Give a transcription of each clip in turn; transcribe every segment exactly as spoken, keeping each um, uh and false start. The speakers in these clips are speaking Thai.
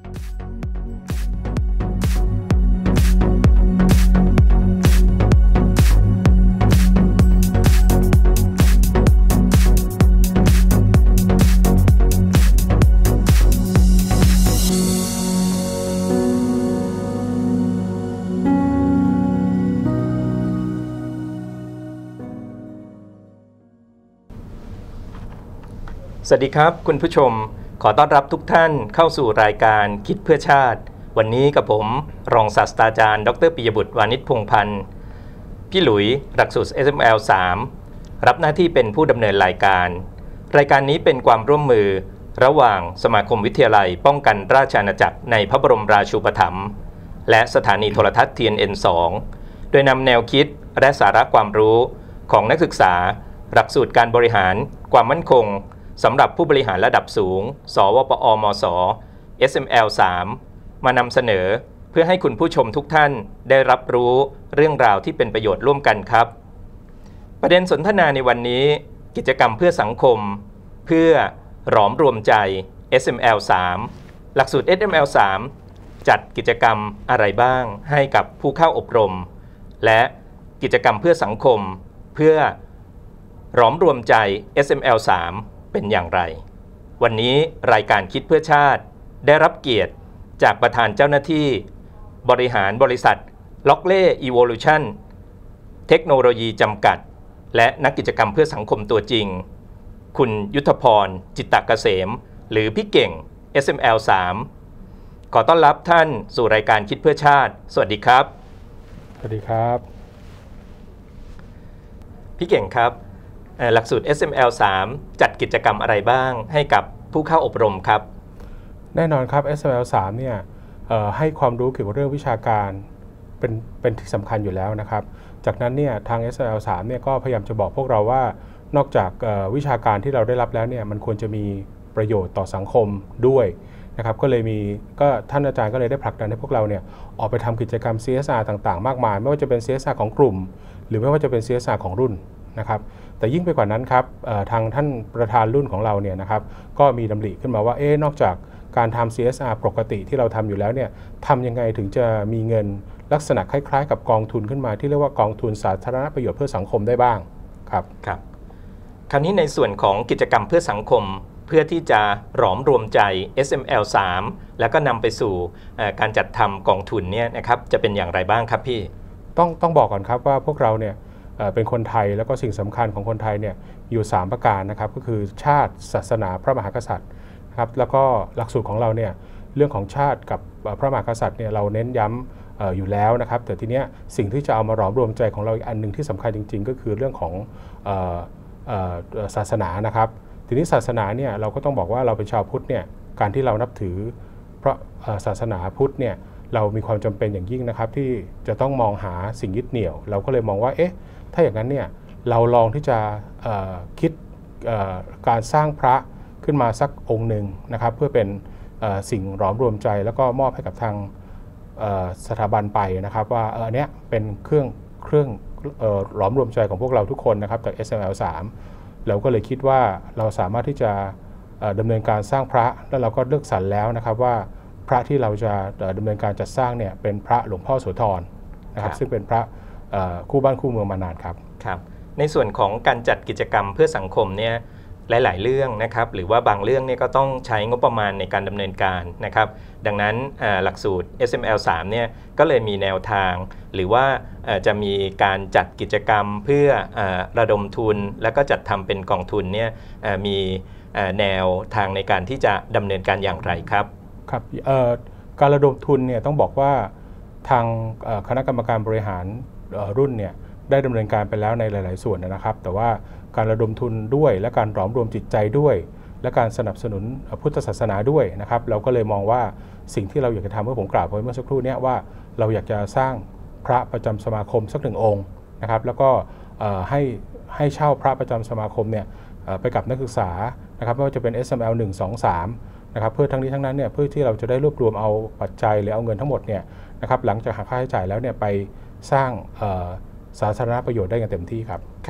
สวัสดีครับคุณผู้ชมขอต้อนรับทุกท่านเข้าสู่รายการคิดเพื่อชาติวันนี้กับผมรองศาสตราจารย์ดรปิยบุตรวานิชพงษ์พันธ์พี่หลุยหลักสูตร เอส เอ็ม แอล สาม รับหน้าที่เป็นผู้ดำเนินรายการรายการนี้เป็นความร่วมมือระหว่างสมาคมวิทยาลัยป้องกันราชอาณาจักรในพระบรมราชูปถัมภ์และสถานีโทรทัศน์ ที เอ็น เอ็น สอง โดยนำแนวคิดและสาระความรู้ของนักศึกษาหลักสูตรการบริหารความมั่นคงสำหรับผู้บริหารระดับสูงสวปอมส เอส เอ็ม แอล สาม มานำเสนอเพื่อให้คุณผู้ชมทุกท่านได้รับรู้เรื่องราวที่เป็นประโยชน์ร่วมกันครับประเด็นสนทนาในวันนี้กิจกรรมเพื่อสังคมเพื่อหลอมรวมใจ เอส เอ็ม แอล สาม หลักสูตร เอส เอ็ม แอล สาม จัดกิจกรรมอะไรบ้างให้กับผู้เข้าอบรมและกิจกรรมเพื่อสังคมเพื่อหลอมรวมใจ เอส เอ็ม แอล สามเป็นอย่างไรวันนี้รายการคิดเพื่อชาติได้รับเกียรติจากประธานเจ้าหน้าที่บริหารบริษัทล็อกเล่อีโวลูชั่นเทคโนโลยีจำกัดและนักกิจกรรมเพื่อสังคมตัวจริงคุณยุทธพรจิตตเกษมหรือพี่เก่ง เอส เอ็ม แอล สาม ขอต้อนรับท่านสู่รายการคิดเพื่อชาติสวัสดีครับสวัสดีครับพี่เก่งครับหลักสูตร เอส เอ็ม แอล สาม จัดกิจกรรมอะไรบ้างให้กับผู้เข้าอบรมครับแน่นอนครับ เอส เอ็ม แอล สาม เนี่ยให้ความรู้เกี่ยวกับเรื่องวิชาการเป็นเป็นที่สำคัญอยู่แล้วนะครับจากนั้นเนี่ยทาง เอส เอ็ม แอล สาม เนี่ยก็พยายามจะบอกพวกเราว่านอกจากวิชาการที่เราได้รับแล้วเนี่ยมันควรจะมีประโยชน์ต่อสังคมด้วยนะครับก็เลยมีก็ท่านอาจารย์ก็เลยได้ผลักดันให้พวกเราเนี่ยออกไปทำกิจกรรม ซี เอส อาร์ ต่างๆมากมายไม่ว่าจะเป็น ซี เอส อาร์ ของกลุ่มหรือไม่ว่าจะเป็น ซี เอส อาร์ ของรุ่นนะครับแต่ยิ่งไปกว่านั้นครับทางท่านประธานรุ่นของเราเนี่ยนะครับก็มีดำริขึ้นมาว่าเอ๊ะนอกจากการทำ ซี เอส อาร์ ปกติที่เราทำอยู่แล้วเนี่ยทำยังไงถึงจะมีเงินลักษณะคล้ายๆกับกองทุนขึ้นมาที่เรียกว่ากองทุนสาธารณประโยชน์เพื่อสังคมได้บ้างครับครับคราวนี้ในส่วนของกิจกรรมเพื่อสังคมเพื่อที่จะหลอมรวมใจ เอส เอ็ม แอล สาม แล้วก็นำไปสู่การจัดทำกองทุนเนี่ยนะครับจะเป็นอย่างไรบ้างครับพี่ต้องต้องบอกก่อนครับว่าพวกเราเนี่ยเป็นคนไทยแล้วก็สิ่งสำคัญของคนไทยเนี่ยอยู่สามประการนะครับก็คือชาติศาสนาพระมหากษัตริย์ครับแล้วก็หลักสูตรของเราเนี่ยเรื่องของชาติกับพระมหากษัตริย์เนี่ยเราเน้นย้ำ อ, อยู่แล้วนะครับแต่ทีเนี้ยสิ่งที่จะเอามาหลอมรวมใจของเราอีกอันหนึ่งที่สำคัญจริงๆก็คือเรื่องของเอ่อเอ่อศาสนานะครับทีนี้ศาสนาเนี่ยเราก็ต้องบอกว่าเราเป็นชาวพุทธเนี่ยการที่เรานับถือพระศาสนาพุทธเนี่ยเรามีความจำเป็นอย่างยิ่งนะครับที่จะต้องมองหาสิ่งยึดเหนี่ยวเราก็เลยมองว่าเอ๊ะถ้าอย่างนั้นเนี่ยเราลองที่จะคิดการสร้างพระขึ้นมาสักองค์หนึ่งนะครับเพื่อเป็นสิ่งหลอมรวมใจแล้วก็มอบให้กับทางสถาบันไปนะครับว่าอันเนี้ยเป็นเครื่องเครื่องหลอมรวมใจของพวกเราทุกคนนะครับจาก เอส เอ็ม แอล สาม เราก็เลยคิดว่าเราสามารถที่จะดำเนินการสร้างพระแล้วเราก็เลือกสรรแล้วนะครับว่าพระที่เราจะดำเนินการจัดสร้างเนี่ยเป็นพระหลวงพ่อโสธรนะครับซึ่งเป็นพระคู่บ้านคู่เมืองมานานครับครับในส่วนของการจัดกิจกรรมเพื่อสังคมเนี่ยหลายๆเรื่องนะครับหรือว่าบางเรื่องเนี่ยก็ต้องใช้งบประมาณในการดำเนินการนะครับดังนั้นหลักสูตร เอส เอ็ม แอล สาม เนี่ยก็เลยมีแนวทางหรือว่าจะมีการจัดกิจกรรมเพื่อระดมทุนแล้วก็จัดทำเป็นกองทุนเนี่ยมีแนวทางในการที่จะดำเนินการอย่างไรครับครับการระดมทุนเนี่ยต้องบอกว่าทางคณะกรรมการบริหารรุ่นเนี่ยได้ดำเนินการไปแล้วในหลายๆส่วนนะครับแต่ว่าการระดมทุนด้วยและการหลอมรวมจิตใจด้วยและการสนับสนุนพุทธศาสนาด้วยนะครับเราก็เลยมองว่าสิ่งที่เราอยากจะทำเมื่อผมกล่าวไปเมื่อสักครู่นี้ว่าเราอยากจะสร้างพระประจำสมาคมสักหนึ่งองค์นะครับแล้วก็ให้ให้เช่าพระประจำสมาคมเนี่ยไปกับนักศึกษานะครับไม่ว่าจะเป็น เอส เอ็ม แอล หนึ่ง สอง สามนะครับเพื่อทั้งนี้ทั้งนั้นเนี่ยเพื่อที่เราจะได้รวบรวมเอาปัจจัยหรือเอาเงินทั้งหมดเนี่ยนะครับหลังจากหักค่าใช้จ่ายแล้วเนี่ยไปสร้างสาธารณประโยชน์ได้อย่างเต็มที่ครับครับ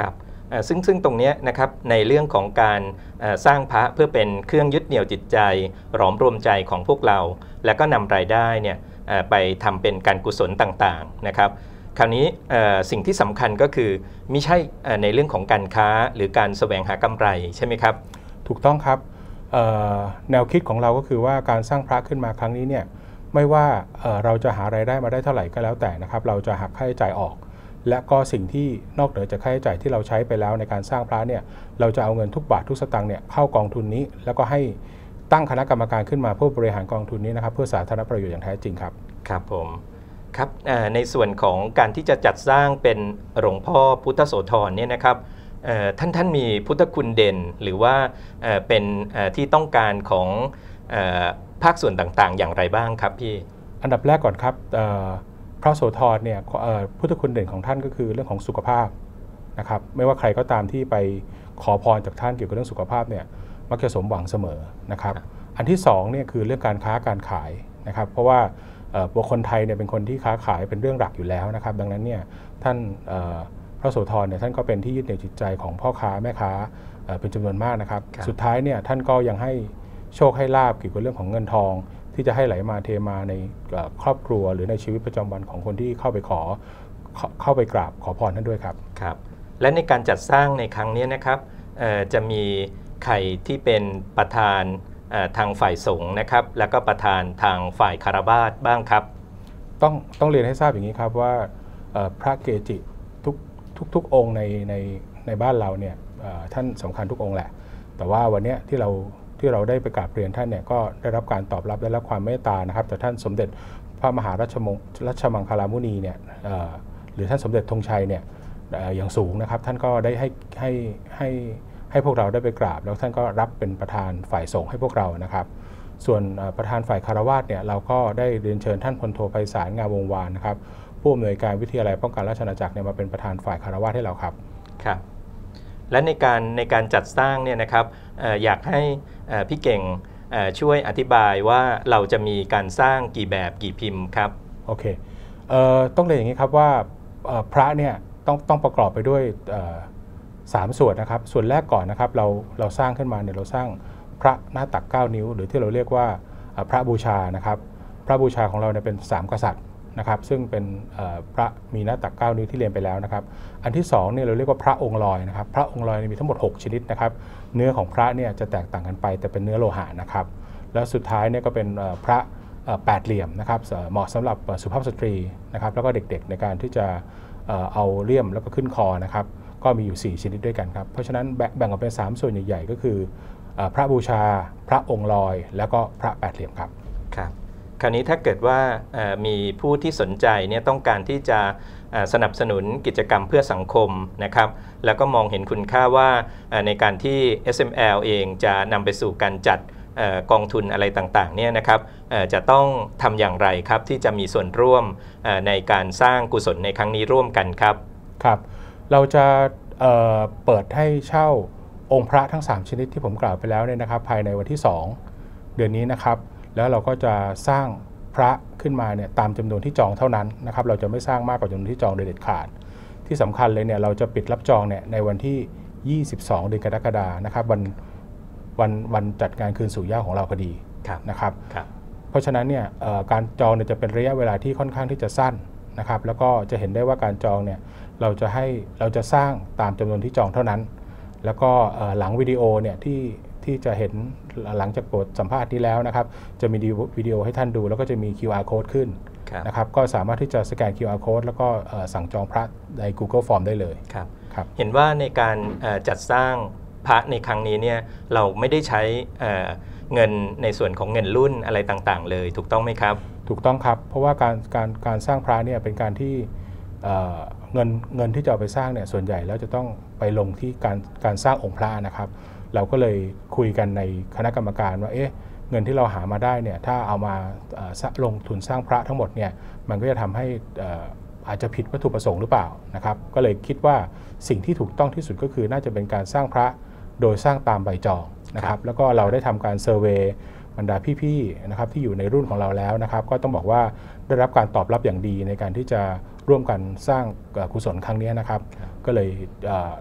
ซึ่งซึ่งตรงนี้นะครับในเรื่องของการสร้างพระเพื่อเป็นเครื่องยึดเหนี่ยวจิตใจหลอมรวมใจของพวกเราและก็นำรายได้เนี่ยไปทำเป็นการกุศลต่างๆนะครับคราวนี้สิ่งที่สำคัญก็คือไม่ใช่ในเรื่องของการค้าหรือการแสวงหากำไรใช่ไหมครับถูกต้องครับแนวคิดของเราก็คือว่าการสร้างพระขึ้นมาครั้งนี้เนี่ยไม่ว่าเราจะหารายได้มาได้เท่าไหร่ก็แล้วแต่นะครับเราจะหักค่าใช้จ่ายออกและก็สิ่งที่นอกเหนือจากค่าใช้จ่ายที่เราใช้ไปแล้วในการสร้างพระเนี่ยเราจะเอาเงินทุกบาททุกสตางค์เนี่ยเข้ากองทุนนี้แล้วก็ให้ตั้งคณะกรรมการขึ้นมาเพื่อบริหารกองทุนนี้นะครับเพื่อสาธารณประโยชน์อย่างแท้จริงครับครับผมครับในส่วนของการที่จะจัดสร้างเป็นหลวงพ่อพุทธโสธรเนี่ยนะครับท่านท่านมีพุทธคุณเด่นหรือว่าเป็นที่ต้องการของภาคส่วนต่างๆอย่างไรบ้างครับพี่อันดับแรกก่อนครับพระโสธรเนี่ยพุทธคุณเด่นของท่านก็คือเรื่องของสุขภาพนะครับไม่ว่าใครก็ตามที่ไปขอพรจากท่านเกี่ยวกับเรื่องสุขภาพเนี่ยมักจะสมหวังเสมอนะครับอันที่สองเนี่ยคือเรื่องการค้าการขายนะครับเพราะว่าบุคคลไทยเนี่ยเป็นคนที่ค้าขายเป็นเรื่องหลักอยู่แล้วนะครับดังนั้นเนี่ยท่านพระโสธรเนี่ยท่านก็เป็นที่ยึดเหนี่ยวจิตใจของพ่อค้าแม่ค้าเป็นจำนวนมากนะครับสุดท้ายเนี่ยท่านก็ยังให้โชคให้ลาภเกี่ยวกับเรื่องของเงินทองที่จะให้ไหลมาเทมาในครอบครัวหรือในชีวิตประจำวันของคนที่เข้าไปขอเข้าไปกราบขอพรท่านด้วยครับครับและในการจัดสร้างในครั้งนี้นะครับจะมีใครที่เป็นประธานทางฝ่ายสงฆ์นะครับแล้วก็ประธานทางฝ่ายคฤหัสถ์บ้างครับต้องต้องเรียนให้ทราบอย่างนี้ครับว่าพระเกจิทุกทุกทุกองค์ในในในบ้านเราเนี่ยท่านสำคัญทุกองค์แหละแต่ว่าวันนี้ที่เราที่เราได้ไปกราบเรียนท่านเนี่ยก็ได้รับการตอบรับได้รับความเมตตานะครับแต่ท่านสมเด็จพระมหาราชมงราชมังคลามุนีเนี่ยหรือท่านสมเด็จธงชัยเนี่ยอย่างสูงนะครับท่านก็ได้ให้ให้ให้ให้พวกเราได้ไปกราบแล้วท่านก็รับเป็นประธานฝ่ายสงฆ์ให้พวกเรานะครับส่วนประธานฝ่ายคฤหัสถ์เนี่ยเราก็ได้เรียนเชิญท่านพลโทไพศาลงามวงศ์วานนะครับผู้อำนวยการวิทยาลัยป้องกันราชอาณาจักรเนี่ยมาเป็นประธานฝ่ายคฤหัสถ์ให้เราครับครับและในการในการจัดสร้างเนี่ยนะครับ อ, อยากให้พี่เก่งช่วยอธิบายว่าเราจะมีการสร้างกี่แบบกี่พิมพ์ครับโอเคต้องเรียนอย่างนี้ครับว่าพระเนี่ยต้องต้องประกอบไปด้วยสามส่วนนะครับส่วนแรกก่อนนะครับเราเราสร้างขึ้นมาเนี่ยเราสร้างพระหน้าตักเก้านิ้วหรือที่เราเรียกว่าพระบูชานะครับพระบูชาของเราเนี่ยเป็นสามกษัตริย์นะครับซึ่งเป็นพระมีหน้าตักเก้านิ้วที่เรียนไปแล้วนะครับอันที่สองเนี่ยเราเรียกว่าพระองค์ลอยนะครับพระองค์ลอยมีทั้งหมดหกชนิดนะครับเนื้อของพระเนี่ยจะแตกต่างกันไปแต่เป็นเนื้อโลหะนะครับแล้วสุดท้ายเนี่ยก็เป็นพระแปดเหลี่ยมนะครับเหมาะสำหรับสุภาพสตรีนะครับแล้วก็เด็กๆในการที่จะเอาเลี่ยมแล้วก็ขึ้นคอนะครับก็มีอยู่สี่ชนิดด้วยกันครับเพราะฉะนั้นแบ่งออกเป็นสามส่วนใหญ่ๆก็คือพระบูชาพระองค์ลอยแล้วก็พระแปดเหลี่ยมครับครับคราวนี้ถ้าเกิดว่ามีผู้ที่สนใจเนี่ยต้องการที่จะสนับสนุนกิจกรรมเพื่อสังคมนะครับแล้วก็มองเห็นคุณค่าว่าในการที่ เอส เอ็ม แอล เองจะนำไปสู่การจัดกองทุนอะไรต่างๆเนี่ยนะครับจะต้องทำอย่างไรครับที่จะมีส่วนร่วมในการสร้างกุศลในครั้งนี้ร่วมกันครับครับเราจะเอ่อเปิดให้เช่าองค์พระทั้งสามชนิดที่ผมกล่าวไปแล้วเนี่ยนะครับภายในวันที่สองเดือนนี้นะครับแล้วเราก็จะสร้างพระขึ้นมาเนี่ยตามจำนวนที่จองเท่านั้นนะครับเราจะไม่สร้างมากกว่าจำนวนที่จองโดยเด็ดขาดที่สำคัญเลยเนี่ยเราจะปิดรับจองเนี่ยในวันที่ยี่สิบสองเดือนกรกฎาคมนะครับวันวันวันจัดงานคืนสู่เหย้าของเราพอดีนะครับเพราะฉะนั้นเนี่ยการจองเนี่ยจะเป็นระยะเวลาที่ค่อนข้างที่จะสั้นนะครับแล้วก็จะเห็นได้ว่าการจองเนี่ยเราจะให้เราจะสร้างตามจำนวนที่จองเท่านั้นแล้วก็หลังวิดีโอเนี่ยที่ที่จะเห็นหลังจากบทสัมภาษณ์นี้แล้วนะครับจะมีวิดีโอให้ท่านดูแล้วก็จะมี คิว อาร์ Code ขึ้นนะครับก็สามารถที่จะสแกน คิว อาร์ Code แล้วก็สั่งจองพระใน Google Form ได้เลยครับครับเห็นว่าในการจัดสร้างพระในครั้งนี้เนี่ยเราไม่ได้ใช้เงินในส่วนของเงินรุ่นอะไรต่างๆเลยถูกต้องไหมครับถูกต้องครับเพราะว่าการการการสร้างพระเนี่ยเป็นการที่เงินเงินที่จะเอาไปสร้างเนี่ยส่วนใหญ่แล้วจะต้องไปลงที่การการสร้างองค์พระนะครับเราก็เลยคุยกันในคณะกรรมการว่าเอ๊ะเงินที่เราหามาได้เนี่ยถ้าเอามาลงทุนสร้างพระทั้งหมดเนี่ยมันก็จะทำให้อาจจะผิดวัตถุประสงค์หรือเปล่านะครับก็เลยคิดว่าสิ่งที่ถูกต้องที่สุดก็คือน่าจะเป็นการสร้างพระโดยสร้างตามใบจองนะครับแล้วก็เราได้ทำการเซอร์เวย์บรรดาพี่ๆนะครับที่อยู่ในรุ่นของเราแล้วนะครับก็ต้องบอกว่าได้รับการตอบรับอย่างดีในการที่จะร่วมกันสร้างกุศลครั้งนี้นะครับก็เลย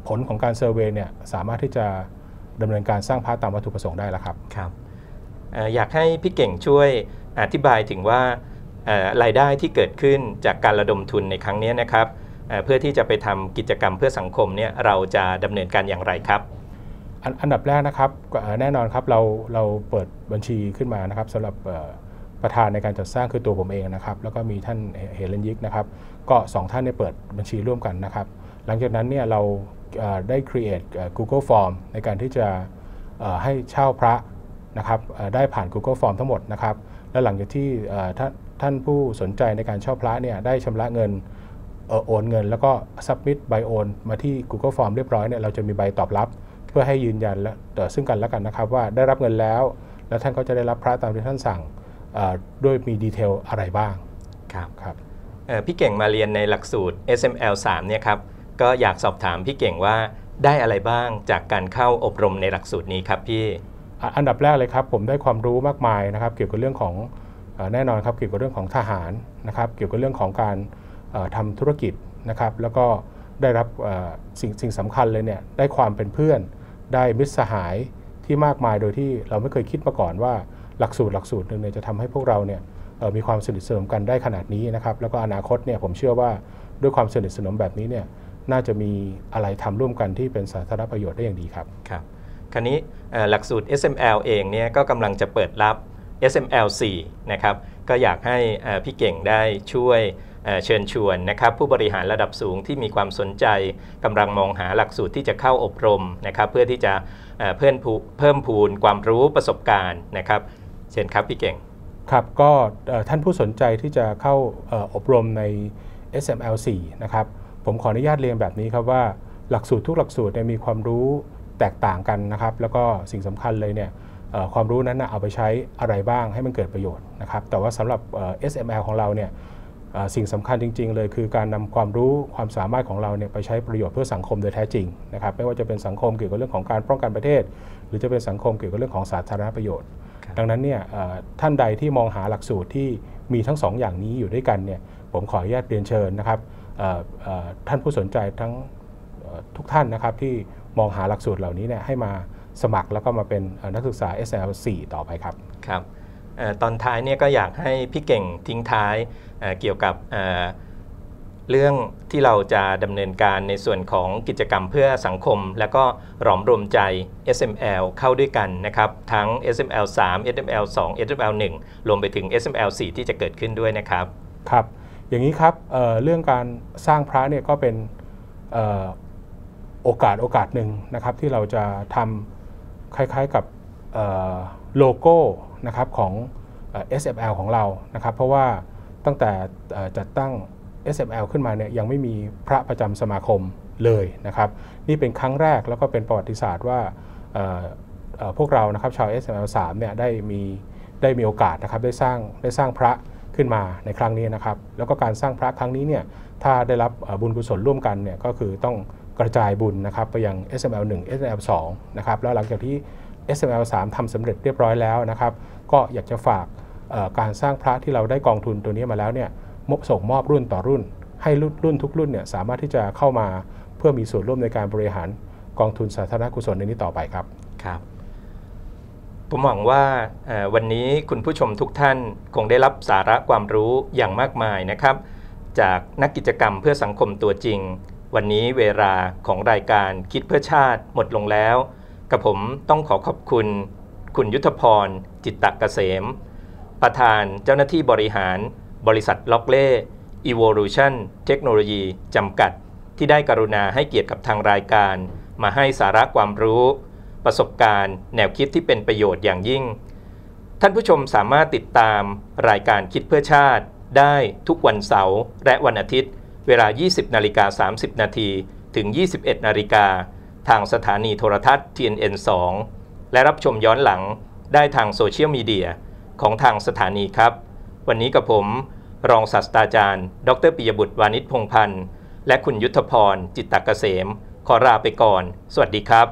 ผลของการเซอร์เวย์เนี่ยสามารถที่จะดำเนินการสร้างพระตามวัตถุประสงค์ได้แล้วครับครับอยากให้พี่เก่งช่วยอธิบายถึงว่ารายได้ที่เกิดขึ้นจากการระดมทุนในครั้งนี้นะครับเพื่อที่จะไปทำกิจกรรมเพื่อสังคมเนี่ยเราจะดำเนินการอย่างไรครับออันดับแรกนะครับแน่นอนครับเราเราเปิดบัญชีขึ้นมานะครับสำหรับประธานในการจัดสร้างคือตัวผมเองนะครับแล้วก็มีท่านเฮเลนยิกนะครับก็สองท่านได้เปิดบัญชีร่วมกันนะครับหลังจากนั้นเนี่ยเราได้ create Google Form ในการที่จะให้เช่าพระนะครับได้ผ่าน Google Form ทั้งหมดนะครับและหลังจากที่ท่านท่านผู้สนใจในการเช่าพระเนี่ยได้ชำระเงินโอนเงินแล้วก็ submit ใบโอนมาที่ Google Form เรียบร้อยเนี่ยเราจะมีใบตอบรับเพื่อให้ยืนยันและซึ่งกันและกันนะครับว่าได้รับเงินแล้วแล้วท่านก็จะได้รับพระตามที่ท่านสั่งด้วยมีดีเทลอะไรบ้างครับครับพี่เก่งมาเรียนในหลักสูตร เอส เอ็ม แอล สาม เนี่ยครับก็อยากสอบถามพี่เก่งว่าได้อะไรบ้างจากการเข้าอบรมในหลักสูตรนี้ครับพี่อันดับแรกเลยครับผมได้ความรู้มากมายนะครับเกี่ยวกับเรื่องของแน่นอนครับเกี่ยวกับเรื่องของทหารนะครับเกี่ยวกับเรื่องของการทำธุรกิจนะครับแล้วก็ได้รับสิ่งสิ่งสำคัญเลยเนี่ยได้ความเป็นเพื่อนได้มิตรสหายที่มากมายโดยที่เราไม่เคยคิดมาก่อนว่าหลักสูตรหลักสูตรหนึ่งเนี่ยจะทำให้พวกเราเนี่ยมีความสนิทสนมกันได้ขนาดนี้นะครับแล้วก็อนาคตเนี่ยผมเชื่อว่าด้วยความสนิทสนมแบบนี้เนี่ยน่าจะมีอะไรทำร่วมกันที่เป็นสาธารณประโยชน์ได้อย่างดีครับครับคราวนี้หลักสูตร เอส เอ็ม แอล เองเนี่ยก็กำลังจะเปิดรับ เอส เอ็ม แอล โฟร์ นะครับก็อยากให้พี่เก่งได้ช่วยเชิญชวนนะครับผู้บริหารระดับสูงที่มีความสนใจกำลังมองหาหลักสูตรที่จะเข้าอบรมนะครับเพื่อที่จะเพิ่มเพิ่มพูนความรู้ประสบการณ์นะครับเชิญครับพี่เก่งครับก็ท่านผู้สนใจที่จะเข้าอบรมใน เอส เอ็ม แอล โฟร์ นะครับผมขออนุญาตเรียนแบบนี้ครับว่าหลักสูตรทุกหลักสูตรมีความรู้แตกต่างกันนะครับแล้วก็สิ่งสำคัญเลยเนี่ยความรู้นั้นเอาไปใช้อะไรบ้างให้มันเกิดประโยชน์นะครับแต่ว่าสำหรับ เอส เอ็ม แอล ของเราเนี่ยสิ่งสำคัญจริงๆเลยคือการนำความรู้ความสามารถของเราเนี่ยไปใช้ประโยชน์เพื่อสังคมโดยแท้จริงนะครับไม่ว่าจะเป็นสังคมเกี่ยวกับเรื่องของการป้องกันประเทศหรือจะเป็นสังคมเกี่ยวกับเรื่องของสาธารณประโยชน์ดังนั้นเนี่ยท่านใดที่มองหาหลักสูตรที่มีทั้งสองอย่างนี้อยู่ด้วยกันเนี่ยผมขออนุญาตเรียนเชิญนะครับท่านผู้สนใจทั้งทุกท่านนะครับที่มองหาหลักสูตรเหล่านี้เนี่ยให้มาสมัครแล้วก็มาเป็นนักศึกษา เอส แอล โฟร์ ต่อไปครับครับตอนท้ายเนี่ยก็อยากให้พี่เก่งทิ้งท้ายเ, เกี่ยวกับเ, เรื่องที่เราจะดำเนินการในส่วนของกิจกรรมเพื่อสังคมและก็หลอมรวมใจ เอส เอ็ม แอล เข้าด้วยกันนะครับทั้ง เอส เอ็ม แอล สาม เอส เอ็ม แอล สอง เอส เอ็ม แอล หนึ่งรวมไปถึง เอส เอ็ม แอล โฟร์ ที่จะเกิดขึ้นด้วยนะครับครับอย่างนี้ครับ เ, เรื่องการสร้างพระเนี่ยก็เป็นโอกาสโอกาสหนึ่งนะครับที่เราจะทำคล้ายๆกับโลโก้นะครับของ เอส เอ็ม แอล ของเรานะครับเพราะว่าตั้งแต่จัดตั้ง เอส เอ็ม แอล ขึ้นมาเนี่ยยังไม่มีพระประจำสมาคมเลยนะครับนี่เป็นครั้งแรกแล้วก็เป็นประวัติศาสตร์ว่าพวกเรานะครับชาว เอส เอ็ม แอล สามเนี่ยได้มีได้มีโอกาสนะครับได้สร้างได้สร้างพระขึ้นมาในครั้งนี้นะครับแล้วก็การสร้างพระครั้งนี้เนี่ยถ้าได้รับบุญกุศลร่วมกันเนี่ยก็คือต้องกระจายบุญนะครับไปยัง เอส เอ็ม แอล หนึ่ง เอส เอ็ม แอล สอง นะครับแล้วหลังจากที่ เอส เอ็ม แอล สาม ทำสำเร็จเรียบร้อยแล้วนะครับก็อยากจะฝากการสร้างพระที่เราได้กองทุนตัวนี้มาแล้วเนี่ยส่งมอบรุ่นต่อรุ่นให้รุ่นทุกรุ่นเนี่ยสามารถที่จะเข้ามาเพื่อมีส่วนร่วมในการบริหารกองทุนสาธารณกุศลในนี้ต่อไปครับครับผมหวังว่าวันนี้คุณผู้ชมทุกท่านคงได้รับสาระความรู้อย่างมากมายนะครับจากนักกิจกรรมเพื่อสังคมตัวจริงวันนี้เวลาของรายการคิดเพื่อชาติหมดลงแล้วกับผมต้องขอขอบคุณคุณยุทธพรจิตตะเกษมประธานเจ้าหน้าที่บริหารบริษัทล็อกเล่ Evolution เทคโนโลยีจำกัดที่ได้กรุณาให้เกียรติกับทางรายการมาให้สาระความรู้ประสบการณ์แนวคิดที่เป็นประโยชน์อย่างยิ่งท่านผู้ชมสามารถติดตามรายการคิดเพื่อชาติได้ทุกวันเสาร์และวันอาทิตย์เวลา ยี่สิบนาฬิกาสามสิบนาที ถึง ยี่สิบเอ็ดนาฬิกาทางสถานีโทรทัศน์ ที เอ็น เอ็น สอง และรับชมย้อนหลังได้ทางโซเชียลมีเดียของทางสถานีครับวันนี้กับผมรองศาสตราจารย์ดร.ปิยบุตรวานิชพงษ์พันธ์และคุณยุทธพรจิตตะเกษมขอลาไปก่อนสวัสดีครับ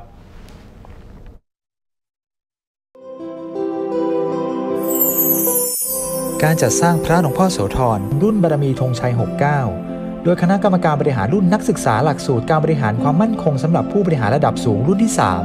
การจัดสร้างพระหลวงพ่อโสธรรุ่นบารมีธงชัยหกสิบเก้าโดยคณะกรรมการบริหารรุ่นนักศึกษาหลักสูตรการบริหารความมั่นคงสำหรับผู้บริหารระดับสูงรุ่นที่สาม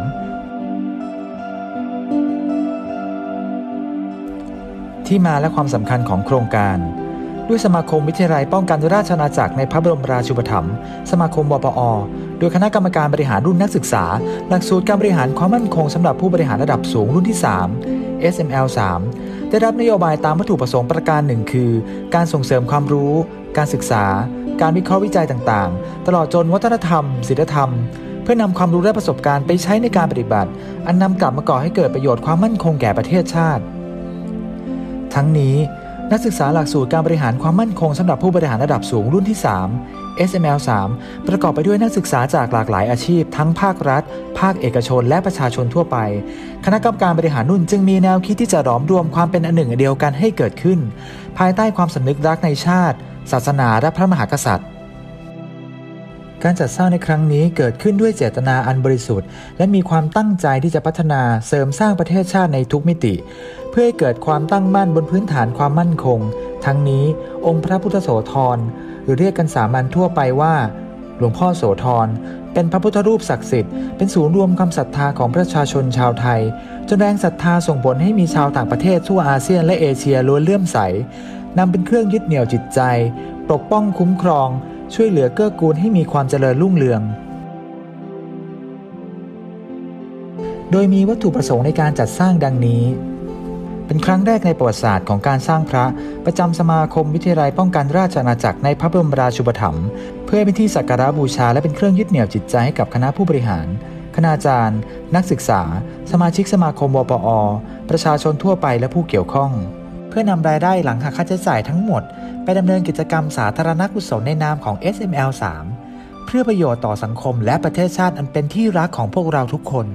ที่มาและความสำคัญของโครงการด้วยสมาคมวิทยาลัยป้องกันราชอาณาจักรในพระบรมราชูปถัมภ์สมาคมวปอ.โดยคณะกรรมการบริหารรุ่นนักศึกษาหลักสูตรการบริหารความมั่นคงสำหรับผู้บริหารระดับสูงรุ่นที่สาม เอส เอ็ม แอล สาม ได้รับนโยบายตามวัตถุประสงค์ประการหนึ่งคือการส่งเสริมความรู้การศึกษาการวิเคราะห์วิจัยต่างๆตลอดจนวัฒนธรรมศีลธรรมเพื่อนำความรู้และประสบการณ์ไปใช้ในการปฏิบัติอันนำกลับมาก่อให้เกิดประโยชน์ความมั่นคงแก่ประเทศชาติทั้งนี้นักศึกษาหลักสูตรการบริหารความมั่นคงสำหรับผู้บริหารระดับสูงรุ่นที่สาม เอส เอ็ม แอล สาม ประกอบไปด้วยนักศึกษาจากหลากหลายอาชีพทั้งภาครัฐภาคเอกชนและประชาชนทั่วไปคณะกรรมการบริหารรุ่นจึงมีแนวคิดที่จะหลอมรวมความเป็นอันหนึ่งอันเดียวกันให้เกิดขึ้นภายใต้ความสำนึกรักในชาติศาสนาและพระมหากษัตริย์การจัดสร้างในครั้งนี้เกิดขึ้นด้วยเจตนาอันบริสุทธิ์และมีความตั้งใจที่จะพัฒนาเสริมสร้างประเทศชาติในทุกมิติเพื่อให้เกิดความตั้งมั่นบนพื้นฐานความมั่นคงทั้งนี้องค์พระพุทธโสธรหรือเรียกกันสามัญทั่วไปว่าหลวงพ่อโสธรเป็นพระพุทธรูปศักดิ์สิทธิ์เป็นศูนย์รวมความศรัทธาของประชาชนชาวไทยจนแรงศรัทธาส่งผลให้มีชาวต่างประเทศทั่วอาเซียนและเอเชียล้วนเลื่อมใสนำเป็นเครื่องยึดเหนี่ยวจิตใจปกป้องคุ้มครองช่วยเหลือเกื้อกูลให้มีความเจริญรุ่งเรืองโดยมีวัตถุประสงค์ในการจัดสร้างดังนี้เป็นครั้งแรกในประวัติศาสตร์ของการสร้างพระประจำสมาคมวิทยาลัยป้องกันราชอาณาจักรในพระบรมราชูปถัมภ์เพื่อเป็นที่สักการะบูชาและเป็นเครื่องยึดเหนี่ยวจิตใจให้กับคณะผู้บริหารคณาจารย์นักศึกษาสมาชิกสมาคมวปอ.ประชาชนทั่วไปและผู้เกี่ยวข้องเพื่อนำรายได้หลังหักค่าใช้จ่ายทั้งหมดไปดำเนินกิจกรรมสาธารณกุศลในนามของ เอส เอ็ม แอล สาม เพื่อประโยชน์ต่อสังคมและประเทศชาติอันเป็นที่รักของพวกเราทุกคน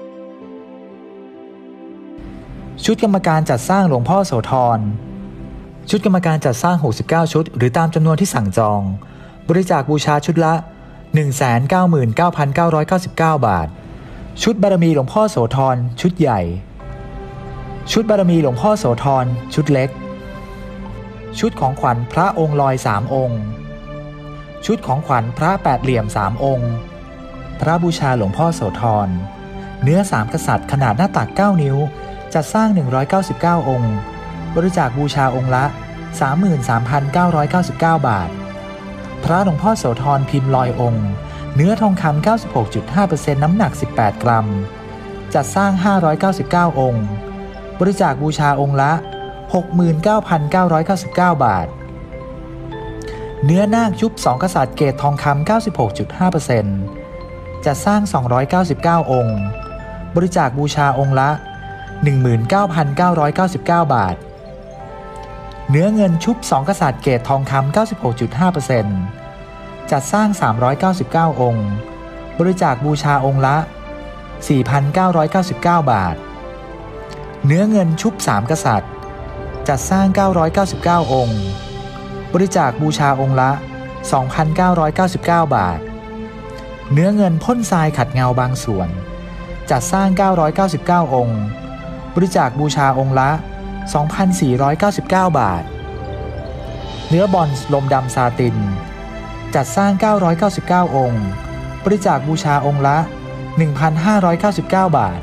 ชุดกรรมการจัดสร้างหลวงพ่อโสธรชุดกรรมการจัดสร้างหกสิบเก้าชุดหรือตามจำนวนที่สั่งจองบริจาคบูชาชุดละ หนึ่งแสนเก้าหมื่นเก้าพันเก้าร้อยเก้าสิบเก้า บาทชุดบารมีหลวงพ่อโสธรชุดใหญ่ชุดบารมีหลวงพ่อโสธรชุดเล็กชุดของขวัญพระองค์ลอยสามองค์ชุดของขวัญพระแปดเหลี่ยมสามองค์พระบูชาหลวงพ่อโสธรเนื้อสามกษัตริย์ขนาดหน้าตักเก้านิ้วจัดสร้างหนึ่งร้อยเก้าสิบเก้าองค์บริจาคบูชาองค์ละ สามหมื่นสามพันเก้าร้อยเก้าสิบเก้า บาทพระหลวงพ่อโสธรพิมพ์ลอยองค์เนื้อทองคำ เก้าสิบหกจุดห้าเปอร์เซ็นต์ น้ำหนักสิบแปดกรัมจัดสร้างห้าร้อยเก้าสิบเก้าองค์บริจาคบูชาองค์ละ หกหมื่นเก้าพันเก้าร้อยเก้าสิบเก้า บาทเนื้อนาคชุบสองกษัตริย์เกศทองคำ เก้าสิบหกจุดห้าเปอร์เซ็นต์ จัดสร้างสองร้อยเก้าสิบเก้าองค์บริจาคบูชาองค์ละ หนึ่งหมื่นเก้าพันเก้าร้อยเก้าสิบเก้า บาทเนื้อเงินชุบสองกษัตริย์เกศทองคำ เก้าสิบหกจุดห้าเปอร์เซ็นต์ จัดสร้างสามร้อยเก้าสิบเก้าองค์บริจาคบูชาองค์ละ สี่พันเก้าร้อยเก้าสิบเก้า บาทเนื้อเงินชุบสามกษัตริย์จัดสร้างเก้าร้อยเก้าสิบเก้าองค์บริจาคบูชาองค์ละ สองพันเก้าร้อยเก้าสิบเก้า บาทเนื้อเงินพ่นทรายขัดเงาบางส่วนจัดสร้างเก้าร้อยเก้าสิบเก้าองค์บริจาคบูชาองค์ละ สองพันสี่ร้อยเก้าสิบเก้า บาทเนื้อบอนซ์ลมดำซาตินจัดสร้างเก้าร้อยเก้าสิบเก้าองค์บริจาคบูชาองค์ละ หนึ่งพันห้าร้อยเก้าสิบเก้า บาท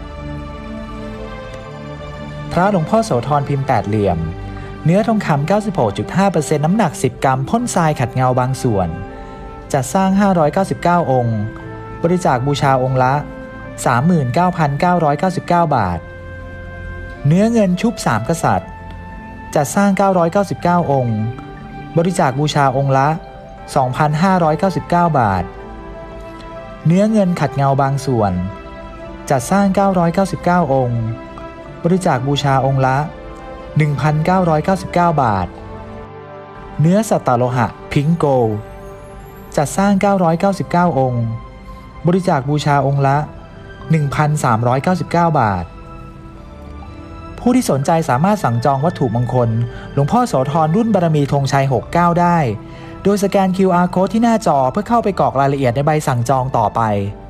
พระหลวงพ่อโสธรพิมพ์แปดเหลี่ยมเนื้อทองคำ เก้าสิบหกจุดห้าเปอร์เซ็นต์ น้ำหนักสิบกรัมพ่นทรายขัดเงาบางส่วนจัดสร้างห้าร้อยเก้าสิบเก้าองค์บริจาคบูชาองค์ละ สามหมื่นเก้าพันเก้าร้อยเก้าสิบเก้า บาทเนื้อเงินชุบสามกษัตริย์จัดสร้างเก้าร้อยเก้าสิบเก้าองค์บริจาคบูชาองค์ละ สองพันห้าร้อยเก้าสิบเก้า บาทเนื้อเงินขัดเงาบางส่วนจัดสร้างเก้าร้อยเก้าสิบเก้าองค์บริจาคบูชาองค์ละ หนึ่งพันเก้าร้อยเก้าสิบเก้า บาทเนื้อสัตตโลหะพิงโกลจัดสร้างเก้าร้อยเก้าสิบเก้าองค์บริจาคบูชาองค์ละ หนึ่งพันสามร้อยเก้าสิบเก้า บาทผู้ที่สนใจสามารถสั่งจองวัตถุมงคลหลวงพ่อโสธรรุ่นบารมีธงชัยหกสิบเก้าได้โดยสแกน คิว อาร์ Code ที่หน้าจอเพื่อเข้าไปกรอกรายละเอียดในใบสั่งจองต่อไป